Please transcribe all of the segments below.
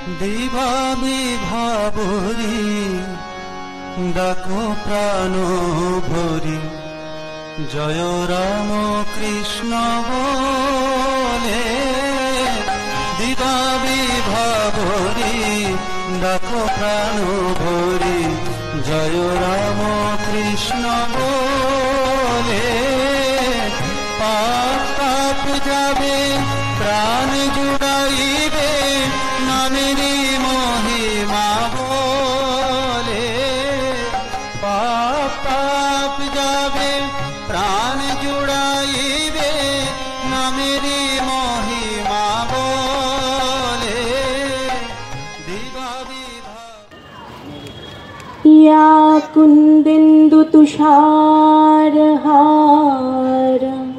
দিবা বিভাবরি ডাকো প্রাণ ভরি জয় রাম কৃষ্ণ বলে। দিবা বিভাবরি ডাকো প্রাণ ভরি জয় রাম কৃষ্ণ বলে। পাপ পাপ যাবে প্রাণ জুড়াইবে নামেরি মহিমা বলে। পাপ পাপ যাবে প্রাণ জুড়াইবে নামেরি মহিমা বলে। দিবা বিভা या कुन्देन्दु तुषारहार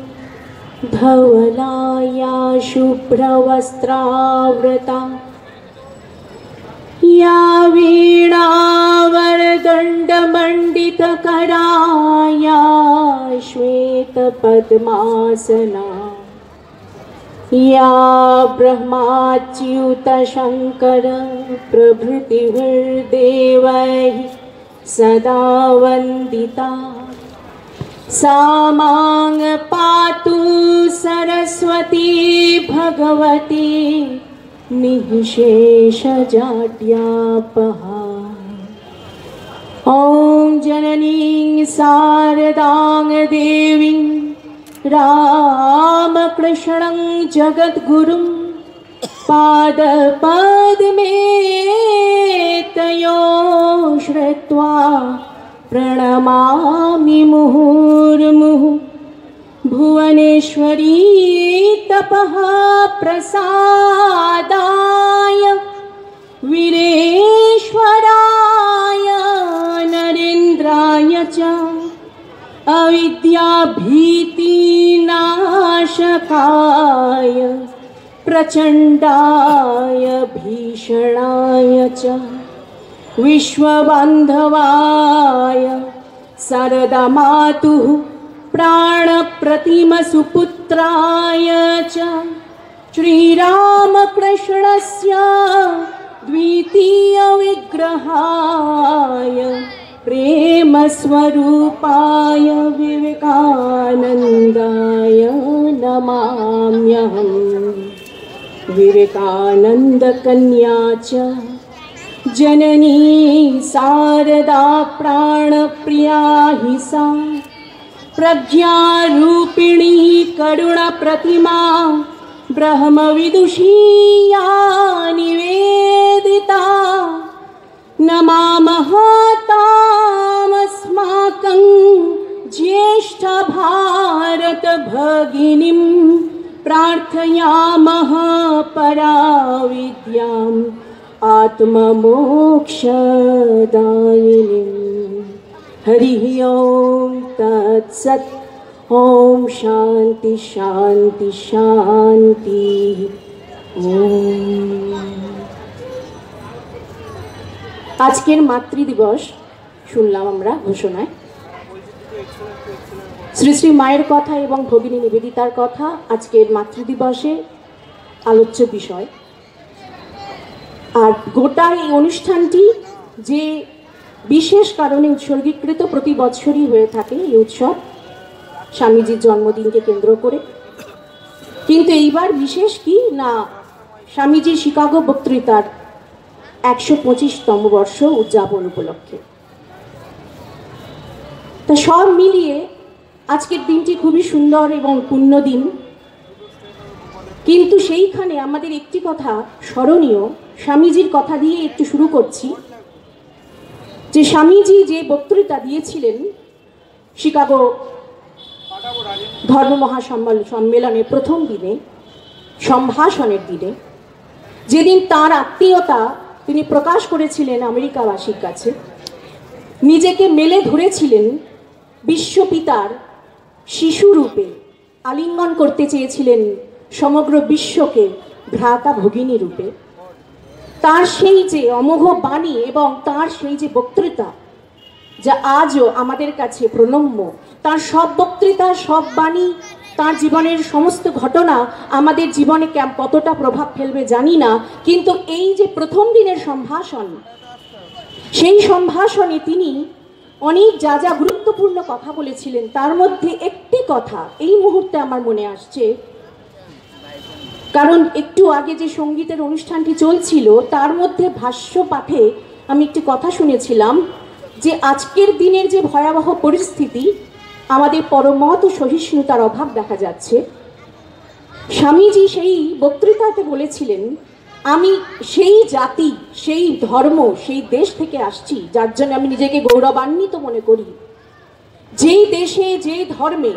धवला या शुभ्रवस्त्रावृता या वीणावरदण्डमण्डितकरा या श्वेतपद्मासना या ब्रह्माच्युतशङ्कर प्रभृतिभिर्देवैः सदा वन्दिता। सा मां पातु सरस्वती भगवती निःशेषजाड्यापहा। ॐ जननीं शारदां देवीं रामकृष्णं जगद्गुरुं पादपद्मे तयो श्रुत्वा प्रणमामि मुहुर्मुहुः। भुवनेश्वरी तपः प्रसादाय वीरेश्वराय नरेन्द्राय च अविद्याभीतिनाशकाय प्रचण्डाय भीषणाय च विश्वबान्धवाय शारदामातुः प्राणप्रतिमसुपुत्राय च श्रीरामकृष्णस्य द्वितीयविग्रहाय प्रेमस्वरूपाय विवेकानन्दाय नमाम्यहम्। विवेकानन्दकन्या च जननी शारदा प्राणप्रिया हि सा प्रज्ञारूपिणी करुणप्रतिमा ब्रह्मविदुषी या निवेदिता। नमामः तामस्माकं ज्येष्ठभारतभगिनीं प्रार्थयामः पराविद्याम् आत्ममोक्षदायिनीं। हरिः ओं तत्सत्। ओम शांति शांति शांति। আজকের মাতৃদিবস শুনলাম আমরা ঘোষণায়। শ্রী শ্রী মায়ের কথা এবং ভগিনী নিবেদিতার কথা আজকের মাতৃদিবসে আলোচ্য বিষয়। আর গোটা এই অনুষ্ঠানটি যে বিশেষ কারণে উৎসর্গীকৃত, প্রতি বছরই হয়ে থাকে এই উৎসব স্বামীজির জন্মদিনকে কেন্দ্র করে। কিন্তু এইবার বিশেষ কি না, স্বামীজির শিকাগো বক্তৃতার 125তম বর্ষ উদযাপন উপলক্ষে। তা সব মিলিয়ে আজকের দিনটি খুবই সুন্দর এবং পুণ্য দিন। কিন্তু সেইখানে আমাদের একটি কথা স্মরণীয়, স্বামীজির কথা দিয়ে একটু শুরু করছি। যে স্বামীজি যে বক্তৃতা দিয়েছিলেন শিকাগো ধর্ম মহাসম্মেলনের প্রথম দিনে, সম্ভাষণের দিনে, যেদিন তার আত্মীয়তা তিনি প্রকাশ করেছিলেন আমেরিকাবাসীর কাছে, নিজেকে মেলে ধরেছিলেন বিশ্বপিতার শিশুরূপে, আলিঙ্গন করতে চেয়েছিলেন সমগ্র বিশ্বকে ভ্রাতা ভগিনী রূপে। তার সেই যে অমোঘ বাণী এবং তার সেই যে বক্তৃতা, যা আজও আমাদের কাছে প্রণম্য, তার সব বক্তৃতা, সব বাণী তার জীবনের সমস্ত ঘটনা আমাদের জীবনে কতটা প্রভাব ফেলবে জানি না, কিন্তু এই যে প্রথম দিনের সম্ভাষণ, সেই সম্ভাষণে তিনি অনেক যা যা গুরুত্বপূর্ণ কথা বলেছিলেন, তার মধ্যে একটি কথা এই মুহূর্তে আমার মনে আসছে। কারণ একটু আগে যে সঙ্গীতের অনুষ্ঠানটি চলছিল তার মধ্যে ভাষ্য পাঠে আমি একটি কথা শুনেছিলাম যে আজকের দিনের যে ভয়াবহ পরিস্থিতি, আমাদের পরমত সহিষ্ণুতার অভাব দেখা যাচ্ছে। স্বামীজি সেই বক্তৃতাতে বলেছিলেন, আমি সেই জাতি, সেই ধর্ম, সেই দেশ থেকে আসছি যার জন্য আমি নিজেকে গৌরবান্বিত মনে করি, যেই দেশে যে ধর্মে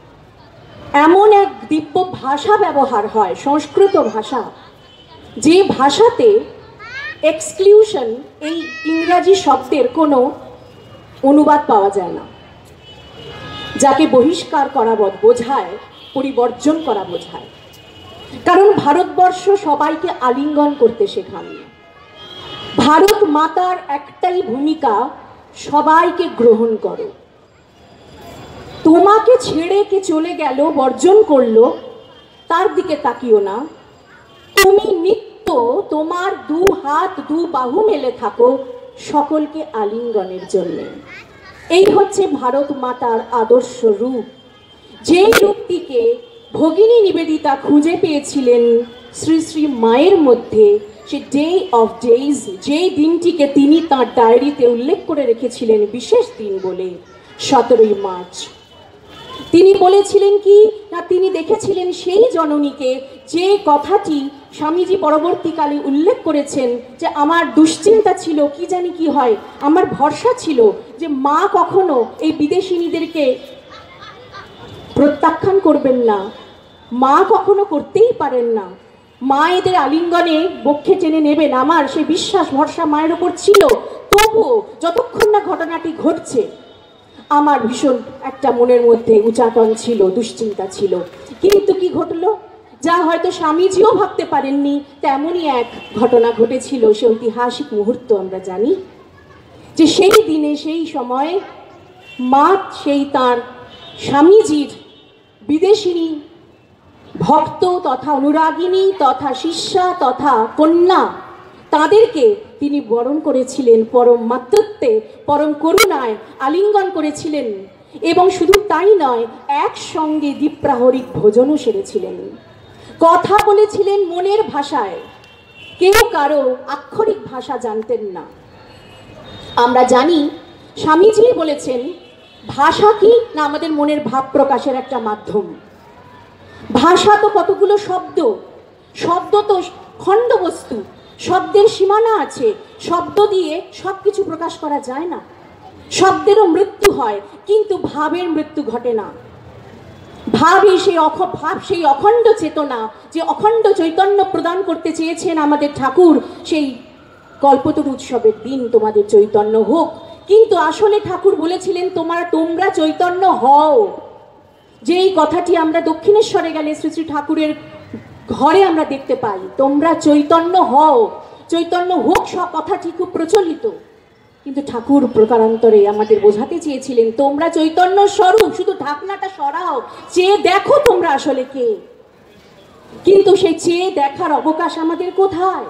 এমন এক দিব্য ভাষা ব্যবহার হয়, সংস্কৃত ভাষা, যে ভাষাতে এক্সক্লুশন, এই ইংরাজি শব্দের কোনো অনুবাদ পাওয়া যায় না, যাকে বহিষ্কার করা বোঝায়, পরিবর্জন করা বোঝায়। কারণ ভারতবর্ষ সবাইকে আলিঙ্গন করতে শেখান। ভারত মাতার একটাই ভূমিকা, সবাইকে গ্রহণ করো। তোমাকে ছেড়ে কে চলে গেল, বর্জন করলো, তার দিকে তাকিও না। তুমি নিত্য তোমার দু হাত দু বাহু মেলে থাকো সকলকে আলিঙ্গনের জন্য। এই হচ্ছে ভারত মাতার আদর্শ রূপ, যে রূপটিকে ভগিনী নিবেদিতা খুঁজে পেয়েছিলেন শ্রী শ্রী মায়ের মধ্যে। সে ডে অফ ডেজ, যে দিনটিকে তিনি তাঁর ডায়েরিতে উল্লেখ করে রেখেছিলেন বিশেষ দিন বলে, 17ই মার্চ। তিনি বলেছিলেন কি না, তিনি দেখেছিলেন সেই জননীকে, যে কথাটি স্বামীজি পরবর্তীকালে উল্লেখ করেছেন যে আমার দুশ্চিন্তা ছিল, কি জানি কি হয়, আমার ভরসা ছিল যে মা কখনো এই বিদেশিনীদেরকে প্রত্যাখ্যান করবেন না, মা কখনো করতেই পারেন না, মা এদের আলিঙ্গনে বক্ষে টেনে নেবেন। আমার সেই বিশ্বাস ভরসা মায়ের ওপর ছিল। তবুও যতক্ষণ না ঘটনাটি ঘটছে, আমার ভীষণ একটা মনের মধ্যে উচাটন ছিল, দুশ্চিন্তা ছিল। কিন্তু কি ঘটলো, যা হয়তো স্বামীজিও ভাবতে পারেননি, তেমনই এক ঘটনা ঘটেছিল। সে ঐতিহাসিক মুহূর্ত আমরা জানি যে সেই দিনে, সেই সময়ে মা সেই তার স্বামীজির বিদেশিনী ভক্ত তথা অনুরাগিনী তথা শিষ্যা তথা কন্যা, তাদেরকে তিনি বরণ করেছিলেন পরম মাতৃত্বে, পরম করুণায় আলিঙ্গন করেছিলেন। এবং শুধু তাই নয়, একসঙ্গে দ্বীপ্রাহরিক ভোজনও সেরেছিলেন, কথা বলেছিলেন মনের ভাষায়। কেউ কারো আক্ষরিক ভাষা জানতেন না। আমরা জানি স্বামীজি বলেছেন, ভাষা কি না আমাদের মনের ভাব প্রকাশের একটা মাধ্যম। ভাষা তো কতগুলো শব্দ, শব্দ তো খণ্ডবস্তু, শব্দের সীমানা আছে, শব্দ দিয়ে সব কিছু প্রকাশ করা যায় না। শব্দেরও মৃত্যু হয়, কিন্তু ভাবের মৃত্যু ঘটে না। ভাবই সেই অখণ্ড চেতনা, যে অখণ্ড চৈতন্য প্রদান করতে চেয়েছেন আমাদের ঠাকুর। সেই কল্পতরু উৎসবের দিন তোমাদের চৈতন্য হোক, কিন্তু আসলে ঠাকুর বলেছিলেন তোমরা চৈতন্য হও। যে এই কথাটি আমরা দক্ষিণেশ্বরে গেলে শ্রী শ্রী ঠাকুরের ঘরে আমরা দেখতে পাই, তোমরা চৈতন্য হও, চৈতন্য হোক, সব কথাটি খুব প্রচলিত। কিন্তু ঠাকুর প্রকারান্তরে আমাদের বোঝাতে চেয়েছিলেন, তোমরা চৈতন্য স্বরূপ, শুধু ঢাকনাটা সরাও, চেয়ে দেখো তোমরা আসলে কে। কিন্তু সেই চেয়ে দেখার অবকাশ আমাদের কোথায়?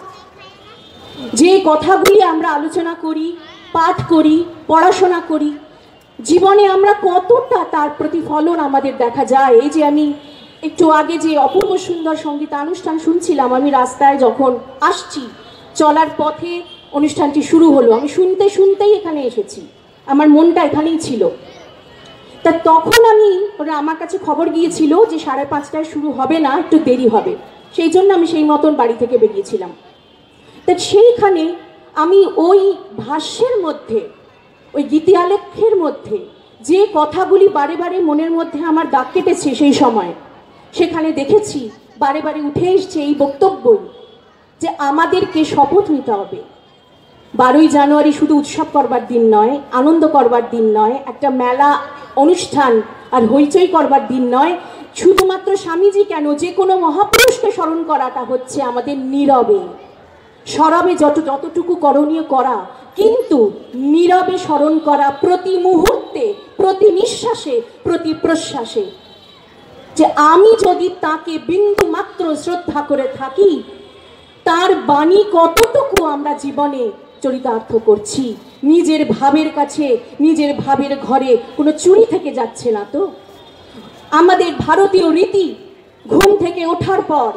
যে কথাগুলি আমরা আলোচনা করি, পাঠ করি, পড়াশোনা করি, জীবনে আমরা কতটা তার প্রতিফলন আমাদের দেখা যায়। এই যে আমি একটু আগে যে অপূর্ব সুন্দর সঙ্গীতানুষ্ঠান শুনছিলাম, আমি রাস্তায় যখন আসছি, চলার পথে অনুষ্ঠানটি শুরু হলো, আমি শুনতেই এখানে এসেছি, আমার মনটা এখানেই ছিল। তা তখন ওরা আমার কাছে খবর গিয়েছিল যে 5:30টায় শুরু হবে না, একটু দেরি হবে, সেই জন্য আমি সেই মতন বাড়ি থেকে বেরিয়েছিলাম। তা সেইখানে আমি ওই ভাষ্যের মধ্যে, ওই গীতিয়ালেখ্যের মধ্যে যে কথাগুলি বারে বারে মনের মধ্যে আমার দাগ কেটেছে, সেই সময় সেখানে দেখেছি বারে বারে উঠে এসছে এই বক্তব্যই, যে আমাদেরকে শপথ নিতে হবে। 12ই জানুয়ারি শুধু উৎসব করবার দিন নয়, আনন্দ করবার দিন নয়, একটা মেলা অনুষ্ঠান আর হইচই করবার দিন নয়। শুধুমাত্র স্বামীজি কেন, যে কোনো মহাপুরুষকে স্মরণ করাটা হচ্ছে আমাদের নীরবে, সরবে যতটুকু করণীয় করা, কিন্তু নীরবে স্মরণ করা, প্রতি মুহূর্তে, প্রতি নিঃশ্বাসে, প্রতি প্রশ্বাসে। যে আমি যদি তাকে বিন্দু মাত্র শ্রদ্ধা করে থাকি, তার বাণী কতটুকু আমরা জীবনে চরিতার্থ করছি, নিজের ভাবের কাছে, নিজের ভাবের ঘরে কোনো চুরি থেকে যাচ্ছে না তো? আমাদের ভারতীয় রীতি, ঘুম থেকে ওঠার পর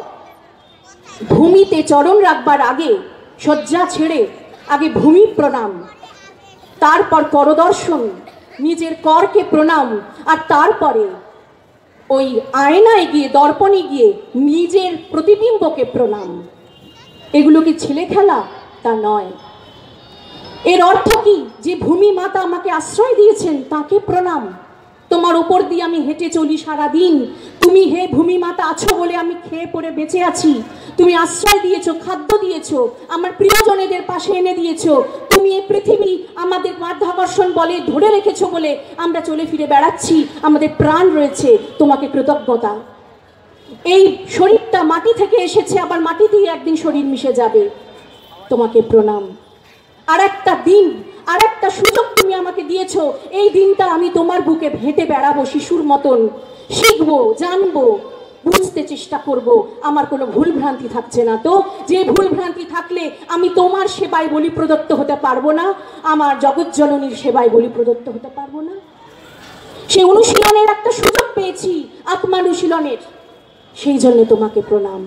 ভূমিতে চরণ রাখবার আগে, শয্যা ছেড়ে আগে ভূমি প্রণাম, তারপর করদর্শন, নিজের করকে প্রণাম, আর তারপরে ওই আয়নায় গিয়ে, দর্পণে গিয়ে নিজের প্রতিবিম্বকে প্রণাম। এগুলো কি ছেলে খেলা? তা নয়। এর অর্থ কি? যে ভূমি মাতা আমাকে আশ্রয় দিয়েছেন তাকে প্রণাম। তোমার উপর দিয়ে আমি হেঁটে চলি সারাদিন, তুমি হে ভূমি মাতা আছো বলে আমি খেয়ে পড়ে বেঁচে আছি। তুমি আশ্রয় দিয়েছো, খাদ্য দিয়েছো, আমার প্রিয়জনেদের পাশে এনে দিয়েছো। তুমি এই পৃথিবী আমাদের মাধ্যাকর্ষণ বলে ধরে রেখেছো বলে আমরা চলে ফিরে বেড়াচ্ছি, আমাদের প্রাণ রয়েছে। তোমাকে কৃতজ্ঞতা। এই শরীরটা মাটি থেকে এসেছে, আবার মাটি দিয়ে একদিন শরীর মিশে যাবে। তোমাকে প্রণাম। আর একটা দিন, আর একটা সুযোগ তুমি আমাকে দিয়েছো, এই দিনটা আমি তোমার বুকে হেঁটে বেড়াবো শিশুর মতন, শিখবো, জানবো, বুঝতে চেষ্টা করব। আমার কোনো ভুল ভ্রান্তি থাকছে না তো? যে ভুল ভ্রান্তি থাকলে আমি তোমার সেবায় বলি প্রদত্ত হতে পারবো না, আমার জগৎজননীর সেবায় বলি প্রদত্ত হতে পারবো না। সে অনুশীলনের একটা সুযোগ পেয়েছি, আত্মানুশীলনের। সেই জন্য তোমাকে প্রণাম,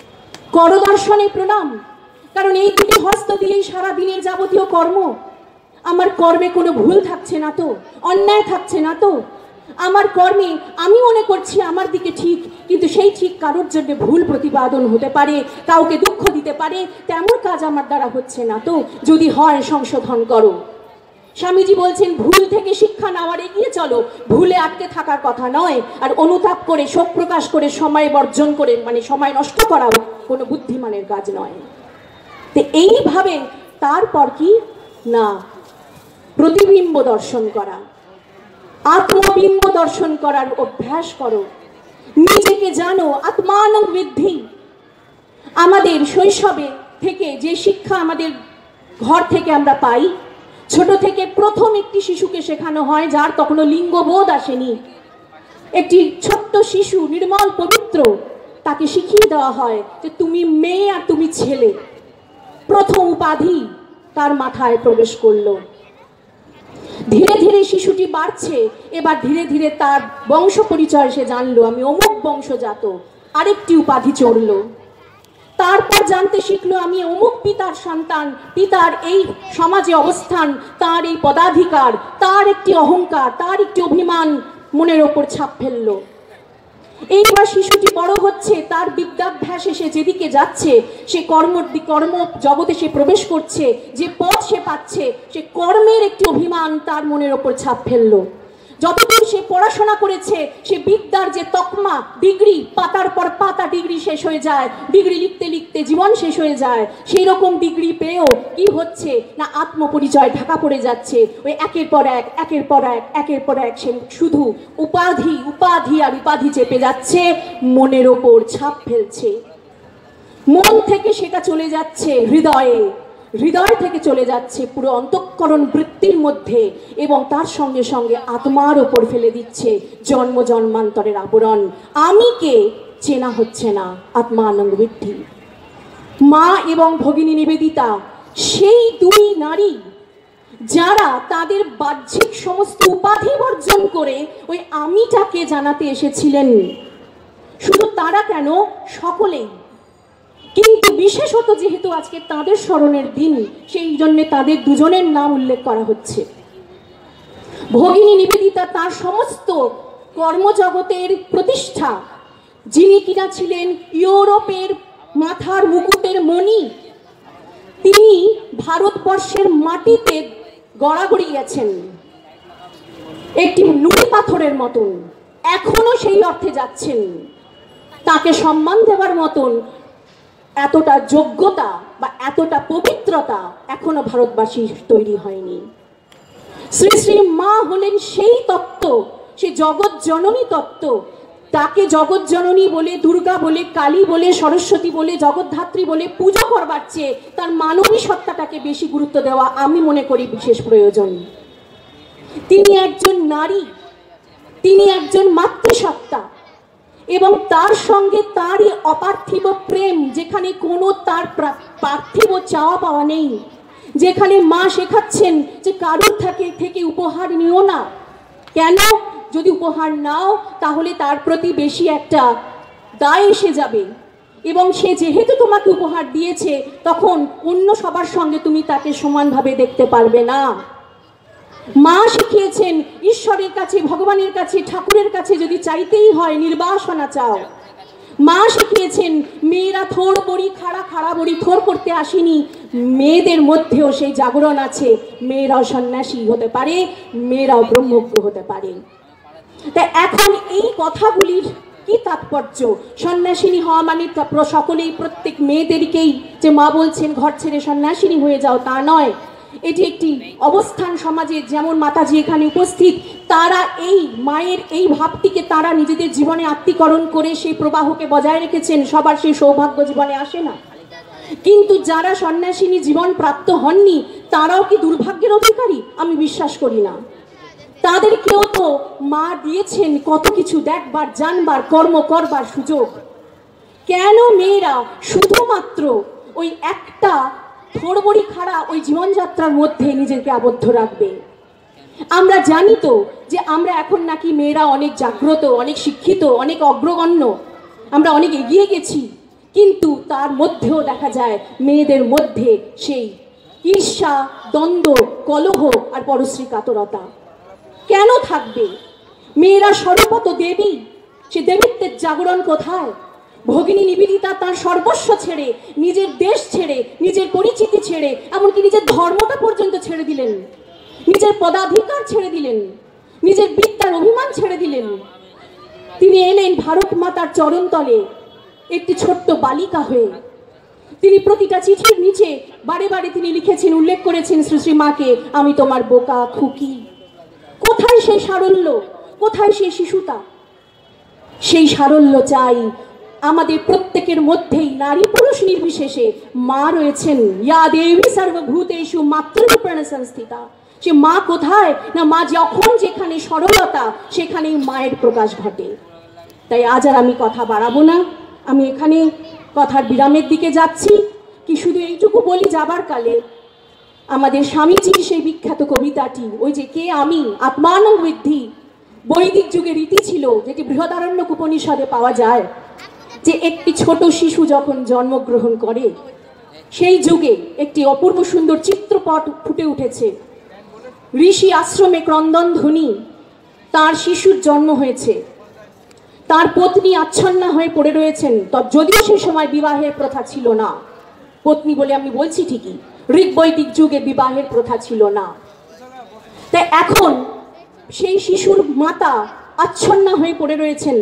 করদর্শনে প্রণাম। কারণ এই দুটি হস্ত দিয়েই সারা দিনের যাবতীয় কর্ম। আমার কর্মে কোনো ভুল থাকছে না তো? অন্যায় থাকছে না তো? আমার কর্মে আমি মনে করছি আমার দিকে ঠিক, কিন্তু সেই ঠিক কারোর জন্য ভুল প্রতিপাদন হতে পারে, কাউকে দুঃখ দিতে পারে। তেমন কাজ আমার দ্বারা হচ্ছে না তো? যদি হয় সংশোধন করো। স্বামীজি বলছেন ভুল থেকে শিক্ষা নেওয়ার, এগিয়ে চলো। ভুলে আটকে থাকার কথা নয়। আর অনুতাপ করে, শোক প্রকাশ করে, সময় বর্জন করে, মানে সময় নষ্ট করা কোনো বুদ্ধিমানের কাজ নয়। তো এইভাবে তারপর কি না, প্রতিবিম্ব দর্শন করা, আত্মবিম্ব দর্শন করার অভ্যাস করো। নিজেকে জানো, আত্মানং বৃদ্ধি। আমাদের শৈশবে থেকে যে শিক্ষা আমাদের ঘর থেকে আমরা পাই, ছোট থেকে প্রথম একটি শিশুকে শেখানো হয় যার তখনও লিঙ্গবোধ আসেনি। একটি ছোট্ট শিশু, নির্মল পবিত্র, তাকে শিখিয়ে দেওয়া হয় যে তুমি মেয়ে আর তুমি ছেলে। প্রথম উপাধি তার মাথায় প্রবেশ করলো। ধীরে ধীরে শিশুটি বাড়ছে, এবার ধীরে ধীরে তার বংশ পরিচয় সে জানলো, আমি অমুক বংশজাত। আরেকটি উপাধি চড়লো। তারপর জানতে শিখলো আমি অমুক পিতার সন্তান, পিতার এই সমাজে অবস্থান, তার এই পদাধিকার, তার একটি অহংকার, তার একটি অভিমান মনের ওপর ছাপ ফেললো। এইবার শিশুটি বড় হচ্ছে, তার বিদ্যাভ্যাসে সে যেদিকে যাচ্ছে, সে কর্ম জগতে সে প্রবেশ করছে, যে পথ সে পাচ্ছে, সে কর্মের একটি অভিমান তার মনের ওপর ছাপ ফেললো। যতদূর সে পড়াশোনা করেছে, সে বিদ্যার যে তকমা, ডিগ্রি, পাতার পর পাতা ডিগ্রি শেষ হয়ে যায়, ডিগ্রি লিখতে লিখতে জীবন শেষ হয়ে যায়। সেই রকম ডিগ্রি পেয়েও কি হচ্ছে না, আত্মপরিচয় ঢাকা পড়ে যাচ্ছে। ওই একের পর এক, একের পর এক, একের পর এক সে শুধু উপাধি, উপাধি আর উপাধি চেপে যাচ্ছে, মনের ওপর ছাপ ফেলছে। মন থেকে সেটা চলে যাচ্ছে হৃদয়ে, হৃদয় থেকে চলে যাচ্ছে পুরো অন্তঃকরণ বৃত্তির মধ্যে, এবং তার সঙ্গে সঙ্গে আত্মার ওপর ফেলে দিচ্ছে জন্ম জন্মান্তরের আবরণ। আমিকে চেনা হচ্ছে না, আত্মানন্দ বৃদ্ধি। মা এবং ভগিনী নিবেদিতা সেই দুই নারী যারা তাদের বাহ্যিক সমস্ত উপাধি বর্জন করে ওই আমিটাকে জানাতে এসেছিলেন। শুধু তারা কেন, সকলেই। কিন্তু বিশেষত যেহেতু আজকে তাদের স্মরণের দিন, সেই জন্য তাদের দুজনের নাম উল্লেখ করা হচ্ছে। ভগিনী নিবেদিতা তার সমস্ত কর্মজগতের প্রতিষ্ঠা, যিনি কিনা ছিলেন ইউরোপের মাথার মুকুটের মণি, তিনি ভারতবর্ষের মাটিতে গড়াগড়ি গেছেন একটি নুড়ি পাথরের মতন, এখনো সেই অর্থে যাচ্ছেন। তাকে সম্মান দেওয়ার মতন এতটা যোগ্যতা বা এতটা পবিত্রতা এখনো ভারতবাসীর তৈরি হয়নি। শ্রী শ্রী মা হলেন সেই তত্ত্ব, সে জগৎ জননী তত্ত্ব। তাকে জগৎ জননী বলে, দুর্গা বলে, কালী বলে, সরস্বতী বলে, জগদ্ধাত্রী বলে পুজো করবার চেয়ে তার মানবী সত্তাটাকে বেশি গুরুত্ব দেওয়া আমি মনে করি বিশেষ প্রয়োজন। তিনি একজন নারী, তিনি একজন মাতৃসত্তা। এবং তার সঙ্গে তারই অপার্থিব প্রেম, যেখানে কোনো তার পার্থিব চাওয়া পাওয়া নেই, যেখানে মা শেখাচ্ছেন যে কারোর থেকে উপহার নিও না। কেন? যদি উপহার নাও তাহলে তার প্রতি বেশি একটা দায় এসে যাবে, এবং সে যেহেতু তোমাকে উপহার দিয়েছে তখন অন্য সবার সঙ্গে তুমি তাকে সমানভাবে দেখতে পারবে না। মা শিখিয়েছেন ঈশ্বরের কাছে, ভগবানের কাছে, ঠাকুরের কাছে যদি চাইতেই হয় নির্বাসনা চাও। মা শিখিয়েছেন মেয়েরা থোর বড়ি খাড়া, খাড়া বড়ি থোর করতে আসেনি, মেয়েদের মধ্যেও সেই জাগরণ আছে, মেয়েরাও সন্ন্যাসী হতে পারে, মেয়েরাও ব্রহ্মজ্ঞ হতে পারে। তাই এখন এই কথাগুলির কি তাৎপর্য? সন্ন্যাসিনী হওয়া মানে সকলেই, প্রত্যেক মেয়েদেরকেই যে মা বলছেন ঘর ছেড়ে সন্ন্যাসিনী হয়ে যাও, তা নয়। এটি একটি অবস্থান সমাজে, যেমন মাতাজি এখানে উপস্থিত, তারা এই মায়ের এই ভাবটিকে তারা নিজেদের জীবনে আত্মীকরণ করে সেই প্রবাহকে বজায় রেখেছেন। সবার সেই সৌভাগ্য জীবনে আসে না, কিন্তু যারা সন্ন্যাসিনী জীবন প্রাপ্ত হননি তারাও কি দুর্ভাগ্যের অধিকারী? আমি বিশ্বাস করি না। তাদেরকেও তো মা দিয়েছেন কত কিছু দেখবার, জানবার, কর্ম করবার সুযোগ। কেন মেয়েরা শুধুমাত্র ওই একটা থোড়বড়ি খাড়া ওই জীবনযাত্রার মধ্যে নিজেকে আবদ্ধ রাখবে? আমরা জানি তো যে আমরা এখন নাকি মেয়েরা অনেক জাগ্রত, অনেক শিক্ষিত, অনেক অগ্রগণ্য, আমরা অনেক এগিয়ে গেছি, কিন্তু তার মধ্যেও দেখা যায় মেয়েদের মধ্যে সেই ঈর্ষা, দ্বন্দ্ব, কলহ আর পরশ্রী কাতরতা। কেন থাকবে? মেয়েরা সর্বত দেবী, সে দেবীত্বের জাগরণ কোথায়? ভগিনী নিবেদিতা তার সর্বস্ব ছেড়ে, নিজের দেশ ছেড়ে, নিজের পরিচিতি ছেড়ে, এমনকি নিজের ধর্মটা পর্যন্ত ছেড়ে দিলেন, নিজের পদাধিকার ছেড়ে দিলেন, নিজের বিদ্যার অভিমান ছেড়ে দিলেন। তিনি এলেন ভারত মাতার চরণতলে একটি ছোট্ট বালিকা হয়ে। তিনি প্রতিটা চিঠির নিচে বারে বারে তিনি লিখেছেন, উল্লেখ করেছেন শ্রী শ্রী মাকে, আমি তোমার বোকা খুকি। কোথায় সেই সারল্য? কোথায় সেই শিশুতা? সেই সারল্য চাই আমাদের প্রত্যেকের মধ্যেই, নারী পুরুষ নির্বিশেষে। মা রয়েছেন, ইয়া দেবী সর্বভূতেষু মাতৃরূপেণ সংস্থিতা। সে মা কোথায়? না, মা যখন যেখানে সরলতা, সেখানেই মায়ের প্রকাশ ঘটে। তাই আজ আর আমি কথা বাড়াবো না, আমি এখানে কথার বিরামের দিকে যাচ্ছি। কি শুধু এইটুকু বলি, যাবার কালে আমাদের স্বামীজির সেই বিখ্যাত কবিতাটি, ওই যে কে আমি আত্মানং বৃদ্ধি, বৈদিক যুগে রীতি ছিল, যেটি বৃহদারণ্যক উপনিষদে পাওয়া যায়, যে একটি ছোট শিশু যখন জন্মগ্রহণ করে, সেই যুগে একটি অপূর্ব সুন্দর চিত্রপট ফুটে উঠেছে। ঋষি আশ্রমে ক্রন্দন ধ্বনি, তার শিশুর জন্ম হয়েছে, তার পত্নী আচ্ছন্না হয়ে পড়ে রয়েছেন। যদিও সে সময় বিবাহের প্রথা ছিল না, পত্নী বলে আমি বলছি ঠিকই, ঋগ্বৈদিক যুগে বিবাহের প্রথা ছিল না। তাই এখন সেই শিশুর মাতা আচ্ছন্না হয়ে পড়ে রয়েছেন।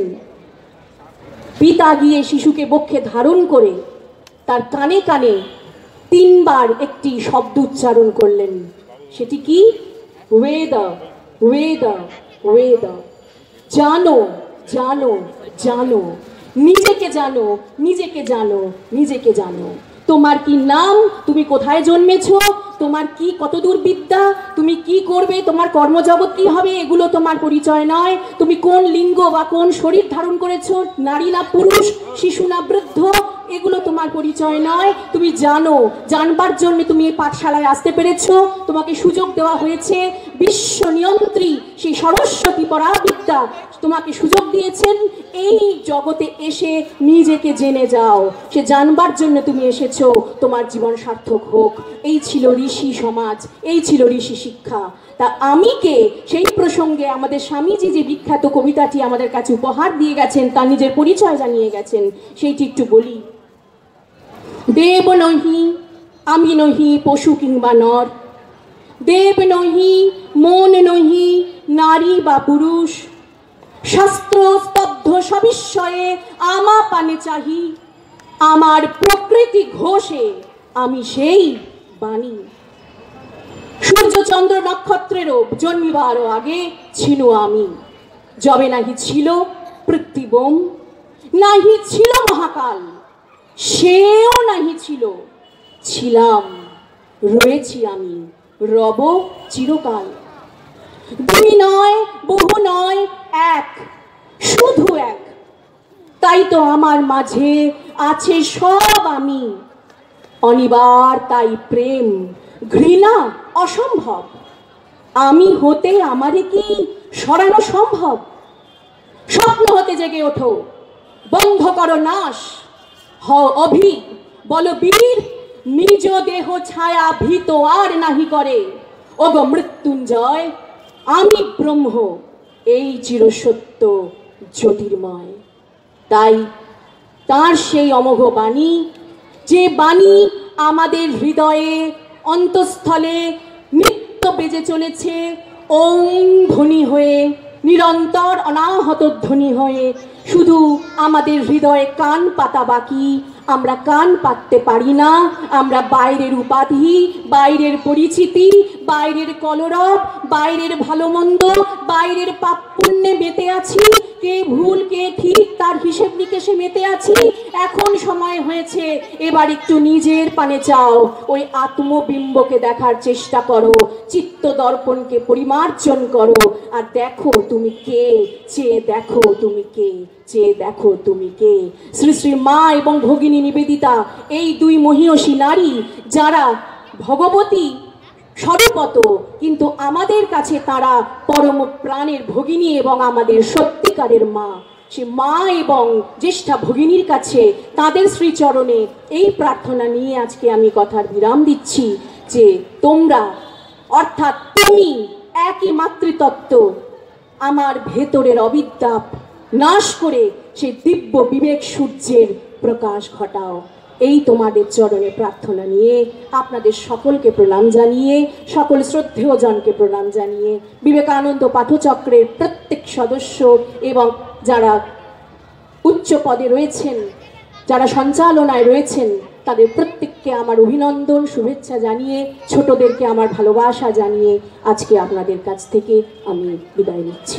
পিতা গিয়ে শিশুকে বক্ষে ধারণ করে তার কানে কানে 3 বার একটি শব্দ উচ্চারণ করলেন। সেটি কি? বেদ, বেদ, বেদ। জানো, জানো, জানো, নিজেকে জানো, নিজেকে জানো, নিজেকে জানো। তোমার কি নাম, তুমি কোথায় জন্মেছো, তোমার কি কতদূর বিদ্যা, তুমি কি করবে, তোমার কর্মজগৎ কি হবে, এগুলো তোমার পরিচয় নয়। তুমি কোন লিঙ্গ বা কোন শরীর ধারণ করেছো, নারী না পুরুষ, শিশু না বৃদ্ধ, এগুলো তোমার পরিচয় নয়। তুমি জানো, জানবার জন্য তুমি এই পাঠশালায় আসতে পেরেছো, তোমাকে সুযোগ দেওয়া হয়েছে। বিশ্ব নিয়ন্ত্রী সেই সরস্বতী পরাবিদ্যা তোমাকে সুযোগ দিয়েছেন, এই জগতে এসে নিজেকে জেনে যাও। সে জানবার জন্য তুমি এসেছো, তোমার জীবন সার্থক হোক। এই ছিল ঋষি সমাজ, এই ছিল ঋষি শিক্ষা। তা আমি কে? সেই প্রসঙ্গে আমাদের স্বামীজি যে বিখ্যাত কবিতাটি আমাদের কাছে উপহার দিয়ে গেছেন, তার নিজের পরিচয় জানিয়ে গেছেন, সেইটি একটু বলি। দেব নহি, আমি নহি পশু কিংবা নর, দেব নহি, মন নহি, নারী বা পুরুষ, শাস্ত্র স্তব্ধ সবিস্ময়ে আমা পানে চাহি, আমার প্রকৃতি ঘোষে আমি সেই বাণী। সূর্য চন্দ্র নক্ষত্রেরও জন্মিবারও আগে ছিল আমি, যবে নাহি ছিল পৃথিবীম, নাহি ছিল মহাকাল, সেও নাহি ছিল, ছিলাম, রয়েছি আমি, রব চিরকাল। দুই নয়, বহু নয়, এক, শুধু এক। তাই তো আমার মাঝে আছে সব আমি। অনিবার তাই প্রেম ঘৃণা অসম্ভব। আমি হতে আমারে কি সরানো সম্ভব? স্বপ্ন হতে জেগে ওঠো, বন্ধ করো নাশ, হও অভিক, বল বীর, নিজ দেহ ছায়া ভীত আর নাহি করে। ওগো মৃত্যুঞ্জয়, আমি ব্রহ্ম, এই চিরসত্য জ্যোতির্ময়। তাই তার সেই অমোঘ বাণী, যে বাণী আমাদের হৃদয়ে অন্তঃস্থলে নিত্য বেজে চলেছে ওম ধ্বনি হয়ে, নিরন্তর অনাহত ধ্বনি হয়ে। শুধু আমাদের হৃদয়ে কান পাতা বাকি, আমরা কান পাততে পারি না। আমরা বাইরের উপাধি, বাইরের পরিচিতি, বাইরের কলরব, বাইরের ভালো মন্দ, বাইরের পাপ পুণ্যে মেতে আছি। কে ভুল কে ঠিক তার হিসেব নিকেশে মেতে আছি। এখন সময় হয়েছে, এবার একটু নিজের পানে চাও, ওই আত্মবিম্বকে দেখার চেষ্টা করো, চিত্ত দর্পণকে পরিমার্জন করো, আর দেখো তুমি কে, চেয়ে দেখো তুমি কে, চেয়ে দেখো তুমি কে। শ্রী শ্রী মা এবং ভগিনী নিবেদিতা এই দুই মহীয়সী নারী, যারা ভগবতী স্বরূপত, কিন্তু আমাদের কাছে তারা পরম প্রাণের ভগিনী এবং আমাদের সত্যিকারের মা। সে মা এবং জ্যেষ্ঠা ভগিনীর কাছে তাদের শ্রীচরণে এই প্রার্থনা নিয়ে আজকে আমি কথার বিরাম দিচ্ছি, যে তোমরা অর্থাৎ তুমি একই মাতৃতত্ত্ব, আমার ভেতরের অবিদ্যাপ নাশ করে সেই দিব্য বিবেক সূর্যের প্রকাশ ঘটাও। এই তোমাদের চরণে প্রার্থনা নিয়ে আপনাদের সকলকে প্রণাম জানিয়ে, সকল শ্রদ্ধেয় জনকে প্রণাম জানিয়ে, বিবেকানন্দ পাঠচক্রের প্রত্যেক সদস্য এবং যারা উচ্চ পদে রয়েছেন, যারা সঞ্চালনায় রয়েছেন, তাদের প্রত্যেককে আমার অভিনন্দন শুভেচ্ছা জানিয়ে, ছোটদেরকে আমার ভালোবাসা জানিয়ে আজকে আপনাদের কাছ থেকে আমি বিদায় নিচ্ছি।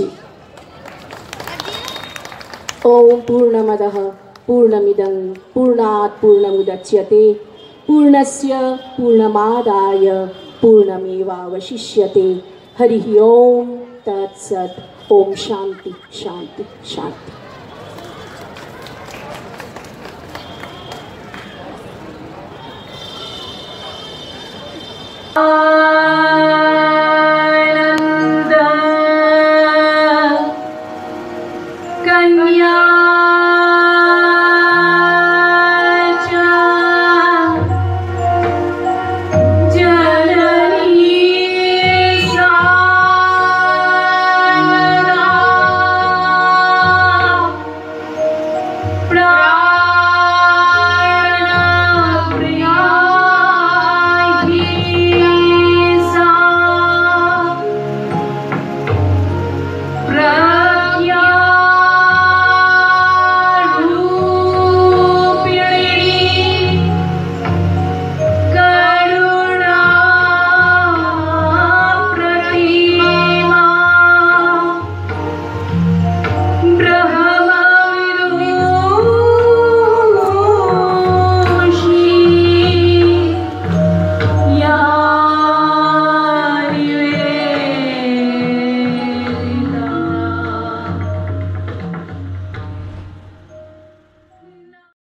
ওম পূর্ণমদঃ पूर्णमिदं पूर्णात् पूर्णमुदच्यते पूर्णस्य पूर्णमादाय पूर्णमेवावशिष्यते। हरिः ओम तत्सत्। ओम शांति शांति शांति।